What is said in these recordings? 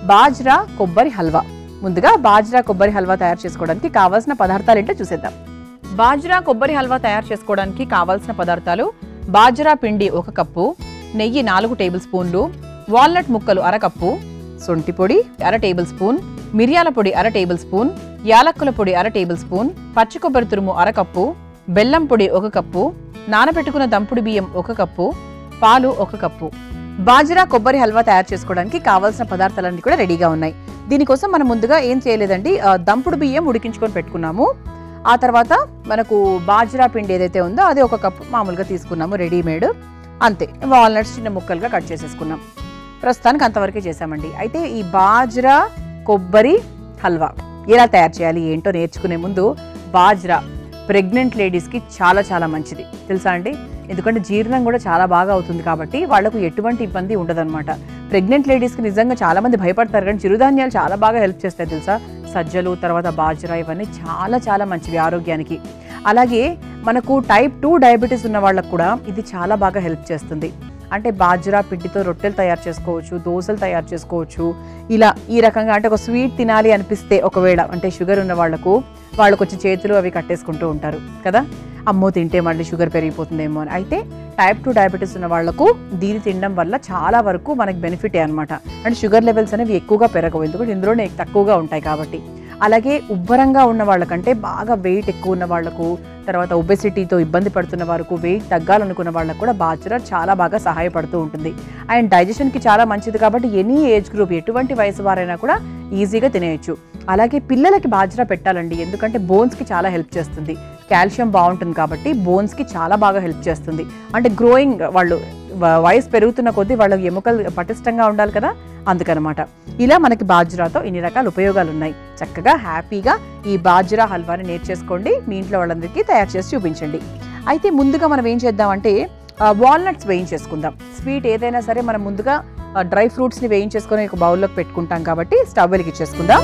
బాజ్రా కొబ్బరి హల్వా. ముందుగా బాజ్రా కొబ్బరి హల్వా తయారు చేసుకోవడానికి కావాల్సిన పదార్థాలు ఏంటో చూసేద్దాం. బాజ్రా కొబ్బరి హల్వా తయారు చేసుకోవడానికి కావాల్సిన పదార్థాలు: బాజ్రా పిండి 1 కప్పు, నెయ్యి 4 టేబుల్ స్పూన్లు, వాల్నట్ ముక్కలు 1/2 కప్పు, సొంటి పొడి 1/2 టేబుల్ స్పూన్, మిరియాల పొడి 1/2 టేబుల్ స్పూన్, యాలక్కుల పొడి 1/2 టేబుల్ స్పూన్, పచ్చి కొబ్బరి తురుము 1/2 కప్పు, బెల్లం పొడి 1 కప్పు, నానబెట్టుకున్న దంపుడు బియ్యం 1 కప్పు, పాలు 1 కప్పు. బాజ్రా కొబ్బరి హల్వా తయారు చేసుకోవడానికి కావాల్సిన పదార్థాలన్నీ కూడా రెడీగా ఉన్నాయి. దీనికోసం మనం ముందుగా ఏం చేయలేదండి, దంపుడు బియ్యం ఉడికించుకొని పెట్టుకున్నాము. ఆ తర్వాత మనకు బాజ్రా పిండి ఏదైతే ఉందో అది 1 కప్పు మామూలుగా తీసుకున్నాము రెడీమేడ్. అంతే. వాల్నట్స్ చిన్న ముక్కలుగా కట్ చేసేసుకున్నాం. ప్రస్తుతానికి అంతవరకే చేసామండి. అయితే ఈ బాజ్రా కొబ్బరి హల్వా ఎలా తయారు చేయాలి ఏంటో నేర్చుకునే ముందు, బాజ్రా ప్రెగ్నెంట్ లేడీస్కి చాలా చాలా మంచిది తెలుసా అండి. ఎందుకంటే జీర్ణం కూడా చాలా బాగా అవుతుంది కాబట్టి వాళ్ళకు ఎటువంటి ఇబ్బంది ఉండదన్నమాట. ప్రెగ్నెంట్ లేడీస్కి నిజంగా చాలా మంది భయపడతారు, కానీ చిరుధాన్యాలు చాలా బాగా హెల్ప్ చేస్తాయి తెలుసా. సజ్జలు, తర్వాత బాజ్రా, ఇవన్నీ చాలా చాలా మంచివి ఆరోగ్యానికి. అలాగే మనకు టైప్ 2 డయాబెటీస్ ఉన్న వాళ్ళకు కూడా ఇది చాలా బాగా హెల్ప్ చేస్తుంది. అంటే బాజ్రా పిండితో రొట్టెలు తయారు చేసుకోవచ్చు, దోశలు తయారు చేసుకోవచ్చు. ఇలా ఈ రకంగా అంటే ఒక స్వీట్ తినాలి అనిపిస్తే, ఒకవేళ అంటే షుగర్ ఉన్న వాళ్ళకు వచ్చి చేతులు అవి కట్టేసుకుంటూ ఉంటారు కదా, అమ్మో తింటే మళ్ళీ షుగర్ పెరిగిపోతుందేమో అని. అయితే టైప్ 2 డయాబెటీస్ ఉన్న వాళ్ళకు దీన్ని తినడం వల్ల చాలా వరకు మనకి బెనిఫిటే అనమాట. అంటే షుగర్ లెవెల్స్ అనేవి ఎక్కువగా పెరగవు, ఎందుకంటే ఇందులోనే తక్కువగా ఉంటాయి కాబట్టి. అలాగే ఉబ్బరంగా ఉన్న వాళ్ళకంటే బాగా వెయిట్ ఎక్కువ ఉన్న వాళ్ళకు, తర్వాత ఒబెసిటీతో ఇబ్బంది పడుతున్న వారికి, వెయిట్ తగ్గాలనుకున్న వాళ్ళకు కూడా బాజ్రా చాలా బాగా సహాయపడుతూ ఉంటుంది. అండ్ డైజెషన్కి చాలా మంచిది కాబట్టి ఎనీ ఏజ్ గ్రూప్, ఎటువంటి వయసు వారైనా కూడా ఈజీగా తినేయచ్చు. అలాగే పిల్లలకి బాజ్రా పెట్టాలండి, ఎందుకంటే బోన్స్కి చాలా హెల్ప్ చేస్తుంది. కాల్షియం బాగుంటుంది కాబట్టి బోన్స్కి చాలా బాగా హెల్ప్ చేస్తుంది. అంటే గ్రోయింగ్, వాళ్ళు వయసు పెరుగుతున్న కొద్దీ వాళ్ళ ఎముకలు పటిష్టంగా ఉండాలి కదా, అందుకనమాట. ఇలా మనకి బాజ్రాతో ఇన్ని రకాల ఉపయోగాలు ఉన్నాయి. చక్కగా హ్యాపీగా ఈ బాజ్రా హల్వాని నేర్చేసుకోండి, మీ ఇంట్లో వాళ్ళందరికీ తయారు చేసి చూపించండి. అయితే ముందుగా మనం ఏం చేద్దామంటే వాల్నట్స్ వేయించేసుకుందాం. స్వీట్ ఏదైనా సరే మనం ముందుగా డ్రై ఫ్రూట్స్ని వేయించేసుకొని ఒక బౌల్లోకి పెట్టుకుంటాం కాబట్టి స్టవ్ వెలిగించేసుకుందాం.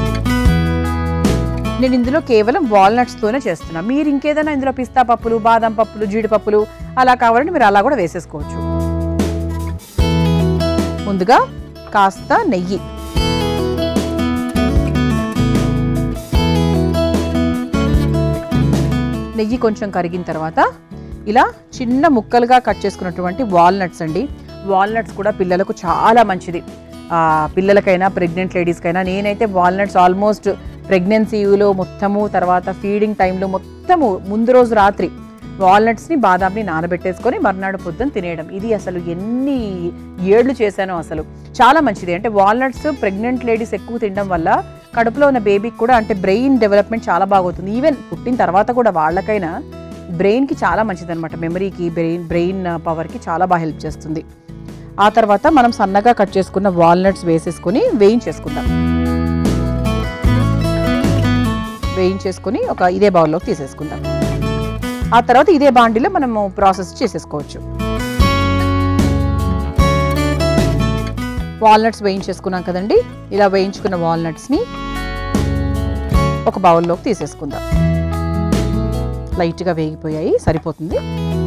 నేను ఇందులో కేవలం వాల్నట్స్తోనే చేస్తున్నా. మీరు ఇంకేదైనా ఇందులో పిస్తా పప్పులు, బాదం పప్పులు, జీడిపప్పులు అలా కావాలంటే మీరు అలా కూడా వేసేసుకోవచ్చు. ముందుగా కాస్త నెయ్యి, నెయ్యి కొంచెం కరిగిన తర్వాత ఇలా చిన్న ముక్కలుగా కట్ చేసుకున్నటువంటి వాల్నట్స్ అండి. వాల్నట్స్ కూడా పిల్లలకు చాలా మంచిది. పిల్లలకైనా ప్రెగ్నెంట్ లేడీస్కైనా. నేనైతే వాల్నట్స్ ఆల్మోస్ట్ ప్రెగ్నెన్సీలో మొత్తము, తర్వాత ఫీడింగ్ టైంలో మొత్తము ముందు రోజు రాత్రి వాల్నట్స్ని, బాదాంని నానబెట్టేసుకొని మర్నాడు పొద్దున్న తినేయడం. ఇది అసలు ఎన్ని ఏళ్ళు చేశానో. అసలు చాలా మంచిది. అంటే వాల్నట్స్ ప్రెగ్నెంట్ లేడీస్ ఎక్కువ తినడం వల్ల కడుపులో ఉన్న బేబీకి కూడా అంటే బ్రెయిన్ డెవలప్మెంట్ చాలా బాగుంటుంది. ఈవెన్ పుట్టిన తర్వాత కూడా వాళ్ళకైనా బ్రెయిన్కి చాలా మంచిది అనమాట. మెమరీకి, బ్రెయిన్ పవర్కి చాలా బాగా హెల్ప్ చేస్తుంది. ఆ తర్వాత మనం సన్నగా కట్ చేసుకున్న వాల్నట్స్ వేసేసుకొని వేయించేసుకుందాం. వేయించేసుకొని ఒక ఇదే బౌల్లోకి తీసేసుకుందాం. ఆ తర్వాత ఇదే బాండిలో మనము ప్రాసెస్ చేసేసుకోవచ్చు. వాల్నట్స్ వేయించేసుకున్నాం కదండి. ఇలా వేయించుకున్న వాల్నట్స్ని ఒక బౌల్లోకి తీసేసుకుందాం. లైట్గా వేగిపోయాయి, సరిపోతుంది.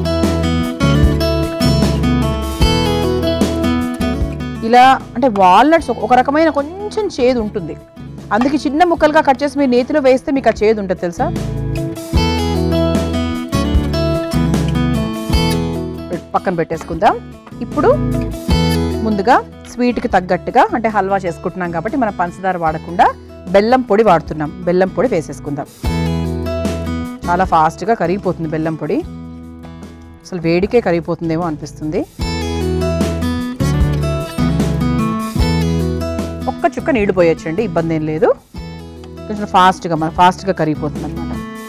ఇలా అంటే వాల్నట్స్ ఒక రకమైన కొంచెం చేదు ఉంటుంది, అందుకే చిన్న ముక్కలుగా కట్ చేసి మీరు నేతిలో వేస్తే మీకు ఆ చేదు ఉంటుంది తెలుసా. పక్కన పెట్టేసుకుందాం. ఇప్పుడు ముందుగా స్వీట్కి తగ్గట్టుగా అంటే హల్వా చేసుకుంటున్నాం కాబట్టి మనం పంచదార వాడకుండా బెల్లం పొడి వాడుతున్నాం. బెల్లం పొడి వేసేసుకుందాం. చాలా ఫాస్ట్గా కరిగిపోతుంది బెల్లం పొడి. అసలు వేడికే కరిగిపోతుందేమో అనిపిస్తుంది. ఒక్క చుక్క నీళ్ళు పోయొచ్చండి, ఇబ్బంది ఏం లేదు. కొంచెం ఫాస్ట్గా కరిగిపోతుంది అనమాట.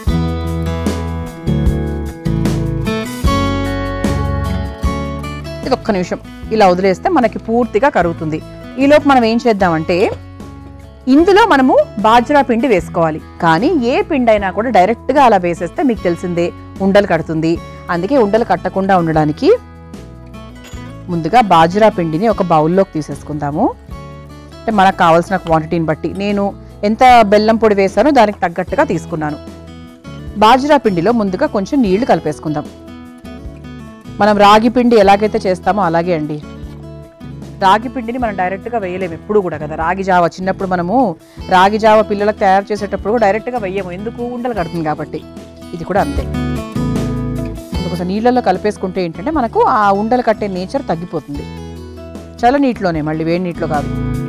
ఇది ఒక్క నిమిషం ఇలా వదిలేస్తే మనకి పూర్తిగా కరుగుతుంది. ఈలోపు మనం ఏం చేద్దామంటే ఇందులో మనము బాజ్రా పిండి వేసుకోవాలి. కానీ ఏ పిండి అయినా కూడా డైరెక్ట్గా అలా వేసేస్తే మీకు తెలిసిందే ఉండలు కడుతుంది. అందుకే ఉండలు కట్టకుండా ఉండడానికి ముందుగా బాజ్రా పిండిని ఒక బౌల్లోకి తీసేసుకుందాము. అంటే మనకు కావాల్సిన క్వాంటిటీని బట్టి నేను ఎంత బెల్లం పొడి వేసానో దానికి తగ్గట్టుగా తీసుకున్నాను. బాజ్రా పిండిలో ముందుగా కొంచెం నీళ్లు కలిపేసుకుందాం. మనం రాగి పిండి ఎలాగైతే చేస్తామో అలాగే అండి. రాగి పిండిని మనం డైరెక్ట్గా వేయలేము ఎప్పుడు కూడా కదా. రాగి జావ చిన్నప్పుడు మనము రాగి జావ పిల్లలకు తయారు చేసేటప్పుడు డైరెక్ట్గా వేయము, ఎందుకు ఉండలు కడుతుంది కాబట్టి. ఇది కూడా అంతే. అందుకోసం నీళ్ళల్లో కలిపేసుకుంటే ఏంటంటే మనకు ఆ ఉండలు కట్టే నేచర్ తగ్గిపోతుంది. చాలా నీటిలోనే, మళ్ళీ వేడి నీటిలో కాదు.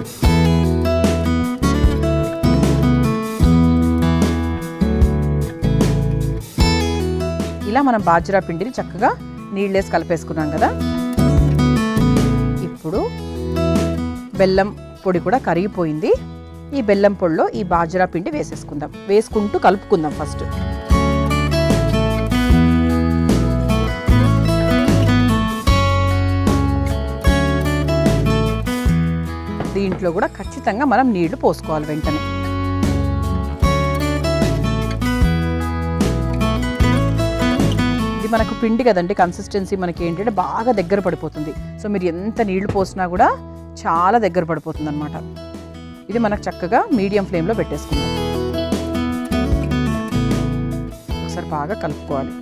ఇలా మనం బాజ్రా పిండిని చక్కగా నీళ్ళేసి కలిపేసుకున్నాం కదా. ఇప్పుడు బెల్లం పొడి కూడా కరిగిపోయింది. ఈ బెల్లం పొడిలో ఈ బాజ్రా పిండి వేసేసుకుందాం. వేసుకుంటూ కలుపుకుందాం ఫస్ట్. దీంట్లో కూడా ఖచ్చితంగా మనం నీళ్లు పోసుకోవాలి వెంటనే. ఇది మనకు పిండి కదండి, కన్సిస్టెన్సీ మనకి ఏంటంటే బాగా దగ్గర పడిపోతుంది. సో మీరు ఎంత నీళ్లు పోసినా కూడా చాలా దగ్గర పడిపోతుంది అనమాట. ఇది మనకు చక్కగా మీడియం ఫ్లేమ్లో పెట్టేసుకుందాం. ఒకసారి బాగా కలుపుకోవాలి.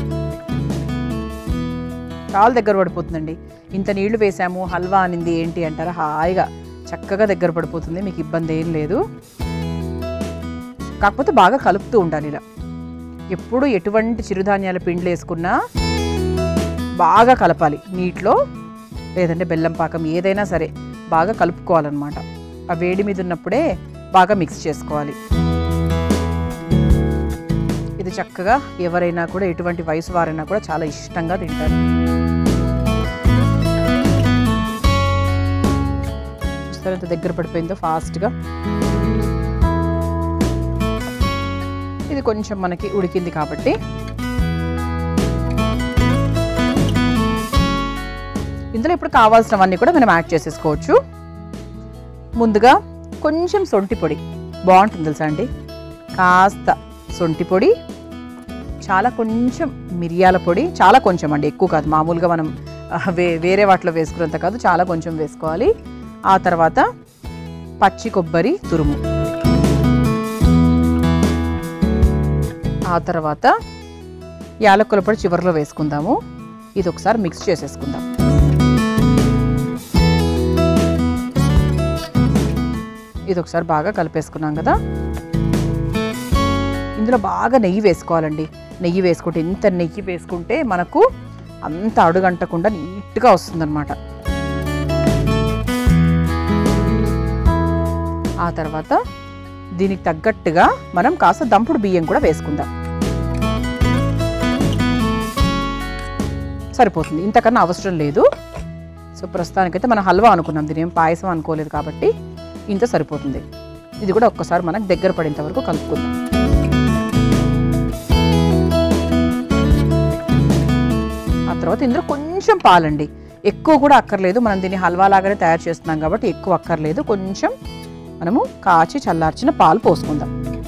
చాలా దగ్గర పడిపోతుందండి. ఇంత నీళ్లు వేసాము, హల్వా అనింది ఏంటి అంటారా, హాయిగా చక్కగా దగ్గర పడిపోతుంది, మీకు ఇబ్బంది ఏం లేదు. కాకపోతే బాగా కలుపుతూ ఉండాలి. ఇలా ఎప్పుడు ఎటువంటి చిరుధాన్యాల పిండిలు వేసుకున్నా బాగా కలపాలి నీటిలో, లేదంటే బెల్లం పాకం ఏదైనా సరే బాగా కలుపుకోవాలన్నమాట. ఆ వేడి మీద ఉన్నప్పుడే బాగా మిక్స్ చేసుకోవాలి. ఇది చక్కగా ఎవరైనా కూడా, ఎటువంటి వయసు వారైనా కూడా చాలా ఇష్టంగా తింటారు. చూస్తారు ఎంత దగ్గర పడిపోయిందో ఫాస్ట్గా. ఇది కొంచెం మనకి ఉడికింది కాబట్టి ఇందులో ఇప్పుడు కావాల్సినవన్నీ కూడా మనం యాడ్ చేసేసుకోవచ్చు. ముందుగా కొంచెం సొంటి పొడి బాగుంటుంది తెలుసా అండి. కాస్త సొంటి పొడి, చాలా కొంచెం మిరియాల పొడి, చాలా కొంచెం అండి, ఎక్కువ కాదు. మామూలుగా మనం వేరే వాటిలో వేసుకున్నంత కాదు, చాలా కొంచెం వేసుకోవాలి. ఆ తర్వాత పచ్చి కొబ్బరి తురుము, ఆ తర్వాత యాలకుల పొడి చివరిలో వేసుకుందాము. ఇది ఒకసారి మిక్స్ చేసేసుకుందాం. ఇది ఒకసారి బాగా కలిపేసుకున్నాం కదా. ఇందులో బాగా నెయ్యి వేసుకోవాలండి. నెయ్యి వేసుకుంటే, ఎంత నెయ్యి వేసుకుంటే మనకు అంత అడుగంటకుండా నీట్గా వస్తుందన్నమాట. ఆ తర్వాత దీనికి తగ్గట్టుగా మనం కాస్త దంపుడు బియ్యం కూడా వేసుకుందాం. సరిపోతుంది, ఇంతకన్నా అవసరం లేదు. సో ప్రస్తుతానికైతే మనం హల్వా అనుకున్నాం, దీని ఏం పాయసం అనుకోలేదు కాబట్టి ఇంత సరిపోతుంది. ఇది కూడా ఒక్కసారి మనకు దగ్గర పడేంత వరకు కలుపుకుందాం. ఆ తర్వాత ఇందులో కొంచెం పాలండి, ఎక్కువ కూడా అక్కర్లేదు. మనం దీన్ని హల్వా లాగానే తయారు చేస్తున్నాం కాబట్టి ఎక్కువ అక్కర్లేదు. కొంచెం మనము కాచి చల్లార్చిన పాలు పోసుకుందాం.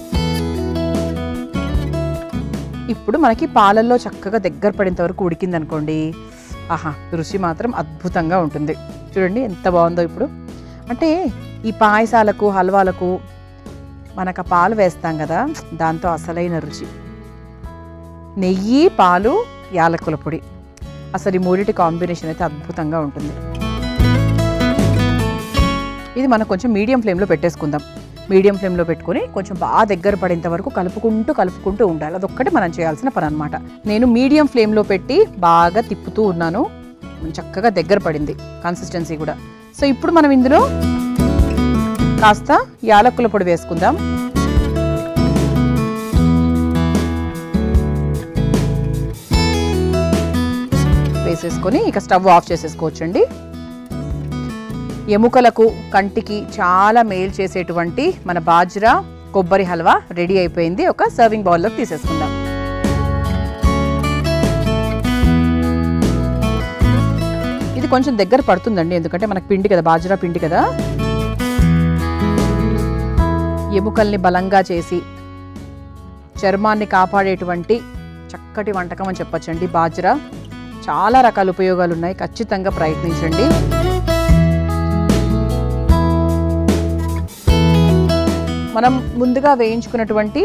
ఇప్పుడు మనకి పాలల్లో చక్కగా దగ్గర పడేంత వరకు ఉడికింది అనుకోండి, ఆహా రుచి మాత్రం అద్భుతంగా ఉంటుంది. చూడండి ఎంత బాగుందో. ఇప్పుడు అంటే ఈ పాయసాలకు హల్వాలకు మనకు ఆ పాలు వేస్తాం కదా, దాంతో అసలైన రుచి. నెయ్యి, పాలు, యాలకుల పొడి, అసలు ఈ మూడిటి కాంబినేషన్ అయితే అద్భుతంగా ఉంటుంది. ఇది మనం కొంచెం మీడియం ఫ్లేమ్లో పెట్టేసుకుందాం. మీడియం ఫ్లేమ్లో పెట్టుకొని కొంచెం బాగా దగ్గర పడేంత వరకు కలుపుకుంటూ ఉండాలి. అదొక్కటి మనం చేయాల్సిన పని అనమాట. నేను మీడియం ఫ్లేమ్లో పెట్టి బాగా తిప్పుతూ ఉన్నాను, చక్కగా దగ్గర పడింది కన్సిస్టెన్సీ కూడా. సో ఇప్పుడు మనం ఇందులో కాస్త యాలకుల పొడి వేసుకుందాం. వేసేసుకొని ఇక స్టవ్ ఆఫ్ చేసేసుకోవచ్చండి. ఎముకలకు, కంటికి చాలా మేలు చేసేటువంటి మన బాజ్రా కొబ్బరి హల్వా రెడీ అయిపోయింది. ఒక సర్వింగ్ బౌల్లోకి తీసేసుకుందాం. ఇది కొంచెం దగ్గర పడుతుందండి, ఎందుకంటే మనకు పిండి కదా, బాజ్రా పిండి కదా. ఎముకల్ని బలంగా చేసి చర్మాన్ని కాపాడేటువంటి చక్కటి వంటకం అని చెప్పొచ్చండి బాజ్రా. చాలా రకాల ఉపయోగాలు ఉన్నాయి, ఖచ్చితంగా ప్రయత్నించండి. మనం ముందుగా వేయించుకున్నటువంటి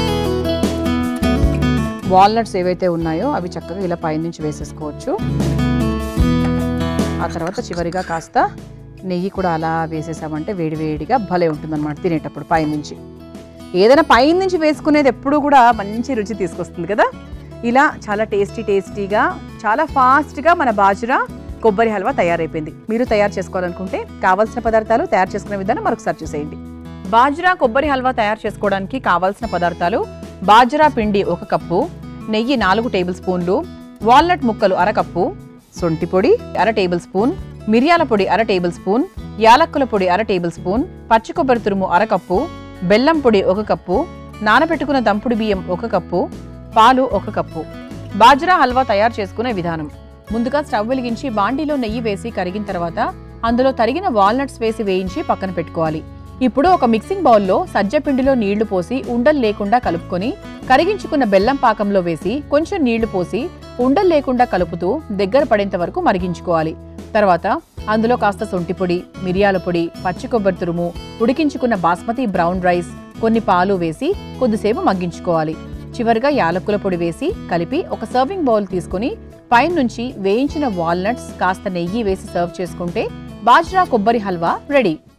వాల్నట్స్ ఏవైతే ఉన్నాయో అవి చక్కగా ఇలా పైనుంచి వేసేసుకోవచ్చు. ఆ తర్వాత చివరిగా కాస్త నెయ్యి కూడా అలా వేసేసామంటే వేడివేడిగా భలే ఉంటుందన్నమాట తినేటప్పుడు పైనుంచి. ఏదైనా పైనుంచి వేసుకునేది ఎప్పుడూ కూడా మంచి రుచి తీసుకొస్తుంది కదా. ఇలా చాలా టేస్టీగా చాలా ఫాస్ట్గా మన బాజురా కొబ్బరి హల్వా తయారైపోయింది. మీరు తయారు చేసుకోవాలనుకుంటే కావాల్సిన పదార్థాలు, తయారు చేసుకునే విధానం మరొకసారి చూసేయండి. బాజురా కొబ్బరి హల్వా తయారు చేసుకోవడానికి కావాల్సిన పదార్థాలు: బాజురా పిండి 1 కప్పు, నెయ్యి 4 టేబుల్ స్పూన్లు, వాల్నట్ ముక్కలు 1/2 కప్పు, సొంటి పొడి 1/2 టేబుల్ స్పూన్, మిరియాల పొడి 1/2 టేబుల్ స్పూన్, యాలక్కుల పొడి 1/2 టేబుల్ స్పూన్, పచ్చి కొబ్బరి తురుము 1/2 కప్పు, బెల్లం పొడి 1 కప్పు, నానబెట్టుకున్న దంపుడు బియ్యం 1 కప్పు, పాలు 1 కప్పు. బాజురా హల్వా తయారు చేసుకునే విధానం: ముందుగా స్టవ్ వెలిగించి బాండీలో నెయ్యి వేసి కరిగిన తర్వాత అందులో తరిగిన వాల్నట్స్ వేసి వేయించి పక్కన పెట్టుకోవాలి. ఇప్పుడు ఒక మిక్సింగ్ బౌల్లో సజ్జ పిండిలో నీళ్లు పోసి ఉండలు లేకుండా కలుపుకొని కరిగించుకున్న బెల్లం పాకంలో వేసి కొంచెం నీళ్లు పోసి ఉండలు లేకుండా కలుపుతూ దగ్గర పడేంత వరకు మరిగించుకోవాలి. తర్వాత అందులో కాస్త సొంటి పొడి, మిరియాల పొడి, పచ్చి కొబ్బరి తురుము, ఉడికించుకున్న బాస్మతి బ్రౌన్ రైస్, కొన్ని పాలు వేసి కొద్దిసేపు మగ్గించుకోవాలి. చివరిగా యాలక్కుల పొడి వేసి కలిపి ఒక సర్వింగ్ బౌల్ తీసుకుని పైనుంచి వేయించిన వాల్నట్స్, కాస్త నెయ్యి వేసి సర్వ్ చేసుకుంటే బాజ్రా కొబ్బరి హల్వా రెడీ.